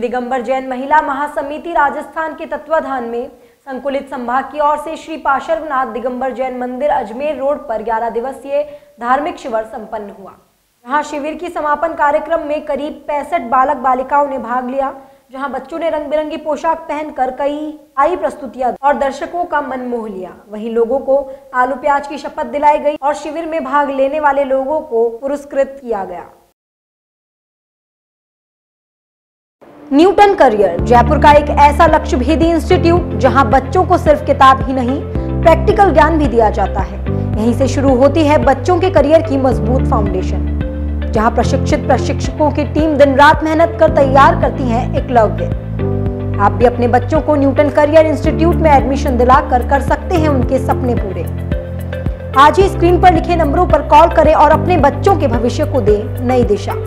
दिगंबर जैन महिला महासमिति राजस्थान के तत्वाधान में संकुलित संभाग की ओर से श्री पार्श्वनाथ दिगंबर जैन मंदिर अजमेर रोड पर 11 दिवसीय धार्मिक शिविर संपन्न हुआ। जहां शिविर की समापन कार्यक्रम में करीब 65 बालक बालिकाओं ने भाग लिया, जहां बच्चों ने रंग बिरंगी पोशाक पहनकर कई प्रस्तुतियां और दर्शकों का मन मोह लिया। वहीं लोगों को आलू प्याज की शपथ दिलाई गई और शिविर में भाग लेने वाले लोगों को पुरस्कृत किया गया। न्यूटन करियर जयपुर का एक ऐसा लक्ष्य भेदी इंस्टीट्यूट जहां बच्चों को सिर्फ किताब ही नहीं, प्रैक्टिकल ज्ञान भी दिया जाता है। यहीं से शुरू होती है बच्चों के करियर की मजबूत फाउंडेशन, जहां प्रशिक्षित प्रशिक्षकों की टीम दिन रात मेहनत कर तैयार करती है एकलव्य। आप भी अपने बच्चों को न्यूटन करियर इंस्टीट्यूट में एडमिशन दिलाकर कर सकते हैं उनके सपने पूरे। आज ही स्क्रीन पर लिखे नंबरों पर कॉल करें और अपने बच्चों के भविष्य को दें नई दिशा।